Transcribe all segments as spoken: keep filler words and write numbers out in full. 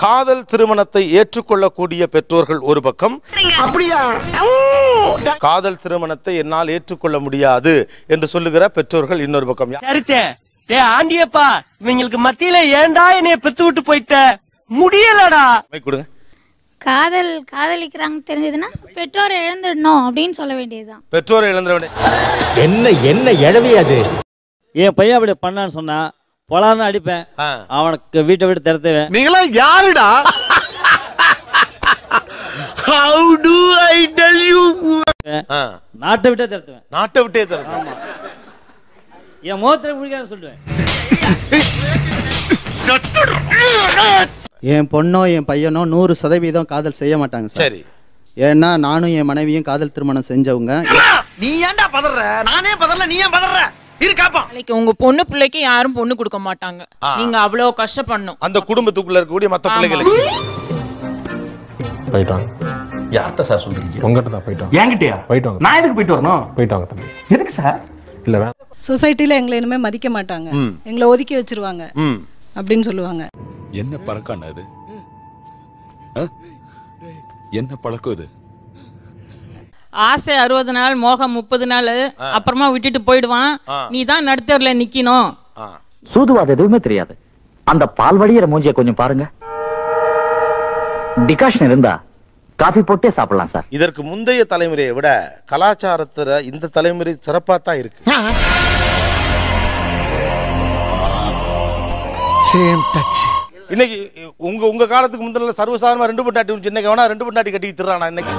காதல் திருமணத்தை ஏற்றுக்கொள்ளக்கூடிய பெற்றோர்கள் ஒரு பக்கம், அப்படியா காதல் திருமணத்தை என்னால் ஏற்றுக்கொள்ள முடியாது என்று சொல்லுகிற பெற்றோர்கள் இன்னொரு பக்கம். ஆண்டியப்பா இவங்களுக்கு மத்தியில ஏண்டா என்னைய பெத்து விட்டு போயிட்ட முடியலடா. கொடுங்க. காதல் காதலிக்கிறாங்க தெரிஞ்சதுன்னா பெற்றோரை இழந்துடணும் அப்படின்னு சொல்ல வேண்டியதுதான். பெற்றோரை இழந்துட என்ன என்ன எழவே அது. என் பையன் அப்படி பண்ணான்னு சொன்னா பொலான்னு அடிப்பேன், அவனுக்கு வீட்டை விட்டு திறத்துவேன். நீங்களா யாருடா? How do I tell you? நாட்டை விட்டே திறத்துவேன். நாட்டை விட்டே திறத்துவேன். என் முகத்துல முடிக்கான்னு சொல்லுவேன். என் பொண்ணோ என் பையனோ நூறு சதவீதம் காதல் செய்ய மாட்டாங்க சார். சரி. ஏன்னா நானும் என் மனைவியும் காதல் திருமணம் செஞ்சவங்க. நீ ஏன்டா பதற? நானே பதறல, நீ ஏன் பதற? இருக்காப்பா. நாளைக்கு உங்க பொண்ணு பிள்ளைக்கு யாரும் பொண்ணு கொடுக்க மாட்டாங்க. நீங்க அவ்வளவு கஷ்டப்படணும். அந்த குடும்பத்துக்குள்ள இருக்கக்கூடிய மத்த பிள்ளைகளுக்கு. போயிட்டாங்க. யார்கிட்ட சார் சொல்றீங்க? உங்ககிட்ட தான் போயிட்டாங்க. என்கிட்டயா? போயிட்டாங்க. நான் எதுக்கு போயிட்டு வரணும்? போயிட்டாங்க தம்பி. எதுக்கு சார்? இல்ல வேணாம். சொசைட்டில எங்களை இனிமே மதிக்க மாட்டாங்க, எங்களை ஒதுக்கி வச்சிருவாங்க அப்படின்னு சொல்லுவாங்க. என்ன பழக்கம் அது? என்ன பழக்கம் இது? ஆசை அறுபது நாள், மோகம் முப்பது நாள், அப்புறமா விட்டுட்டு போயிடுவான். நீ தான் நடுத்தர்ல நிக்கணும். சூதுவாது எதுவுமே தெரியாது. அந்த பால் வடிகிற மூஞ்சிய கொஞ்சம் பாருங்க. டிகாஷன் இருந்தா காஃபி போட்டே சாப்பிடலாம் சார். இதற்கு முந்தைய தலைமுறையை விட கலாச்சாரத்துல இந்த தலைமுறை சிறப்பா தான் இருக்கு. Same touch. இன்னைக்கு உங்க உங்க காலத்துக்கு முந்தின சர்வசாதாரணமா ரெண்டு பொண்டாட்டி இருந்துச்சு. இன்னைக்கு வேணா ரெண்டு பொண்டாட்டி கட்டி திர்றானா இன்னைக்கு?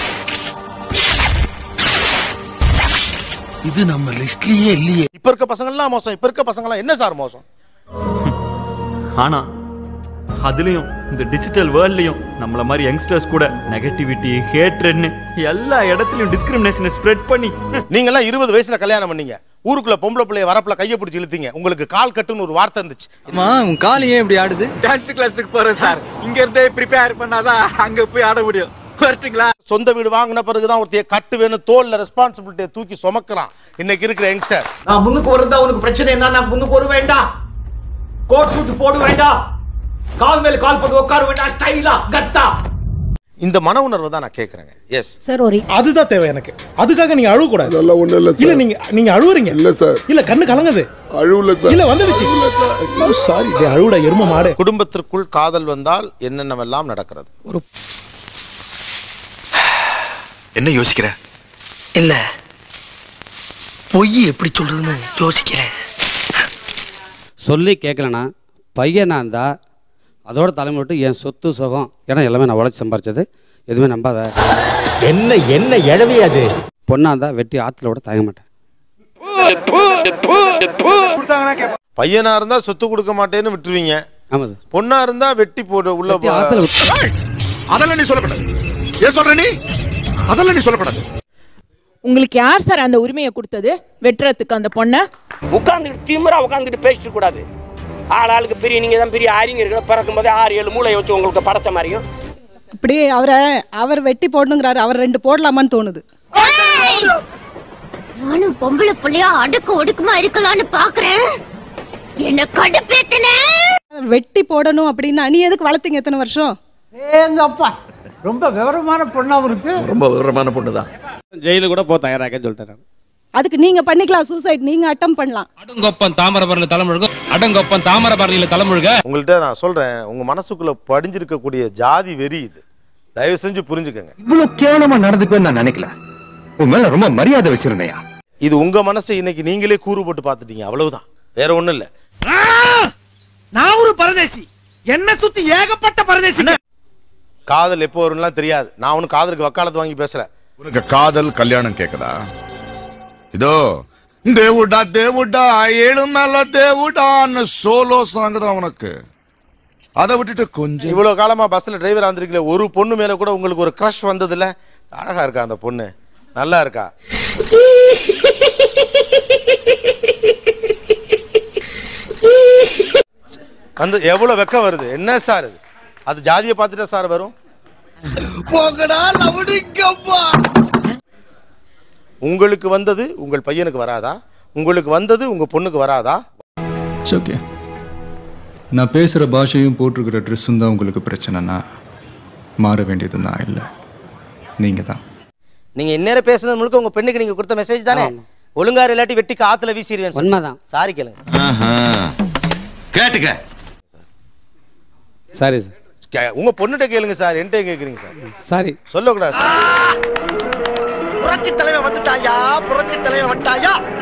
இது நம்ம லிஸ்ட்லயே இல்லையே. இப்ப இருக்க பசங்க எல்லாம் மோசம். இப்ப இருக்க பசங்க எல்லாம் என்ன சார் மோசம்? ஆனா அதுலயும் இந்த டிஜிட்டல் வேர்ல்ட்லயும் நம்மள மாதிரி யங்ஸ்டர்ஸ் கூட நெகட்டிவிட்டி, ஹேட்ரட்னு எல்லா இடத்துலயும் டிஸ்கிரிமினேஷனை ஸ்ப்ரெட் பண்ணி நீங்க எல்லாம் இருபது வயசுல கல்யாணம் பண்ணீங்க. ஊருக்குள்ள பொம்பளை பிள்ளைய வரப்புல கையை பிடிச்சி இழுத்தீங்க. உங்களுக்கு கால் கட்டுன்னு ஒரு வார்த்தை இருந்துச்சு. அம்மா உன் கால் ஏன் இப்படி ஆடுது? டான்ஸ் கிளாஸுக்கு போறேன் சார். இங்க இருந்தே ப்ரிப்பேர் பண்ணாதான் அங்க போய் ஆட முடியும். வரட்டுங்களா? சொந்த வீடு வாங்கின பிறகுதான் ஒருத்தைய கட்டு வேணும், தோல்ல ரெஸ்பான்சிபிலிட்டியை தூக்கி சுமக்கிறான் இன்னைக்கு இருக்கிற யங்ஸ்டர். நான் முன்னுக்கு வரதா உனக்கு பிரச்சனை என்ன? நான் முன்னுக்கு வர வேண்டாம், கோட் சூட் போட வேண்டாம், கால் மேல கால் போட்டு உட்கார வேண்டாம், ஸ்டைலா கத்தா. இந்த மன உணர்வு தான் நான் கேக்குறேன். எஸ் சார், ஒரு அதுதான் தேவை எனக்கு. அதுக்காக நீங்க அழுவ கூடாது. இல்ல ஒண்ணு இல்ல இல்ல நீங்க நீங்க அழுவுறீங்க. இல்ல சார். இல்ல கண்ணு கலங்குது. அழுவல சார். இல்ல வந்துடுச்சு. சாரி டே, அழுவுடா எரும மாடு. குடும்பத்திற்குள் காதல் வந்தால் என்னென்னவெல்லாம் நடக்கிறது? ஒரு என்ன யோசிக்கிற? இல்ல பொய் எப்படி சொல்றதுன்னு யோசிக்கிறேன். சொல்லி கேட்கலனா பையனா இருந்தா அதோட தலைமை விட்டு என் சொத்து சுகம், ஏன்னா எல்லாமே நான் உழைச்சி சம்பாரிச்சது, எதுவுமே நம்பாத. என்ன என்ன எழவே அது. பொண்ணா இருந்தா வெட்டி ஆத்துல விட தயங்க மாட்டேன். பையனா இருந்தா சொத்து கொடுக்க மாட்டேன்னு விட்டுருவீங்க. ஆமா சார். பொண்ணா இருந்தா வெட்டி போடு உள்ள ஆத்துல விட்டு. அதெல்லாம் நீ சொல்லக்கூடாது. ஏன் சொல்ற நீ? அதெல்லாம் நீ சொல்லக்கூடாது. உங்களுக்கு யார் சார் அந்த உரிமையை கொடுத்தது வெட்டுறதுக்கு? அந்த பொண்ணை உட்கார்ந்துட்டு திமிரா உட்கார்ந்துட்டு பேசிட்டு கூடாது. ஆள் ஆளுக்கு பெரிய நீங்க தான் பெரிய அறிஞர்கள். பிறக்கும் போதே ஆறு ஏழு மூளை வச்சு உங்களுக்கு படைச்ச மாதிரியும் இப்படி அவரை அவர் வெட்டி போடணுங்கிறாரு. அவர் ரெண்டு போடலாமான்னு தோணுது. நானும் பொம்பளை புள்ளையா அடுக்கு ஒடுக்குமா இருக்கலாம்னு பாக்குறேன். என்ன கடுப்பேத்தன வெட்டி போடணும் அப்படின்னா நீ எதுக்கு வளர்த்தீங்க எத்தனை வருஷம்? ஏங்கப்பா ரொம்ப விவரமான பொண்ணாவும் இருக்கு. ரொம்ப விவரமான பொண்ணுதான். ஜெயிலு கூட போ தயாராக சொல்லிட்டேன். அதுக்கு நீங்க பண்ணிக்கலாம், சூசைட் நீங்க அட்டம் பண்ணலாம். அடங்கொப்பன் தாமரபரணியில தலைமுழுக, அடங்கொப்பன் தாமரபரணியில தலைமுழுக. உங்கள்கிட்ட நான் சொல்றேன், உங்க மனசுக்குள்ள படிஞ்சிருக்கக்கூடிய ஜாதி வெறி இது. தயவு செஞ்சு புரிஞ்சுக்கங்க. இவ்வளவு கேவலமா நடந்துக்குவேன்னு நான் நினைக்கல. உன் மேல ரொம்ப மரியாதை வச்சிருந்தேயா. இது உங்க மனசை இன்னைக்கு நீங்களே கூறு போட்டு பாத்துட்டீங்க, அவ்வளவுதான், வேற ஒண்ணும் இல்ல. நான் ஒரு பரதேசி, என்ன சுத்தி ஏகப்பட்ட பரதேசி. காதல் எப்போ வரும்லாம் தெரியாது. நான் ஒன்னும் காதலுக்கு வக்காலத்து வாங்கி பேசல. உனக்கு காதல் கல்யாணம் கேக்குதா? இதோ தேவுடா தேவுடா ஏழு மேல தேவுடான்னு சோலோ சாங் தான் உனக்கு. அதை விட்டுட்டு கொஞ்சம் இவ்வளவு காலமா பஸ்ல டிரைவர் ஆந்திருக்கல, ஒரு பொண்ணு மேல கூட உங்களுக்கு ஒரு கிரஷ் வந்தது இல்ல? அழகா இருக்கா அந்த பொண்ணு, நல்லா இருக்கா? வந்து எவ்வளவு வெக்கம் வருது. என்ன சார் இது? அது ஜாதியை பார்த்துட்டா சார் வரும்? உங்களுக்கு வந்தது உங்கள் பையனுக்கு வராதா? உங்களுக்கு வந்தது உங்க பொண்ணுக்கு வராதா? ஓகே. நான் பேசுகிற பாஷையும் போட்டிருக்கிற ட்ரெஸ்ஸும் தான் உங்களுக்கு பிரச்சனைனா மாற வேண்டியது நான் இல்லை, நீங்கள் தான். நீங்க இந்நேரம் பேசுனது முழுக்க உங்க பெண்ணுக்கு நீங்க கொடுத்த மெசேஜ் தானே? ஒழுங்காரு இல்லாட்டி வெட்டி காத்துல வீசிடுவேன். உண்மைதான். சாரி கேளுங்க. கேட்டுக்க. Sorry sir. கே- உங்க பொண்ணுகிட்ட கேளுங்க சார், என்கிட்ட கேக்குறீங்க சார். சாரி. சொல்லக்கூடாது சார். புரட்சி தலைவன் வந்துட்டாயா, புரட்சி தலைவன் வந்துட்டாயா.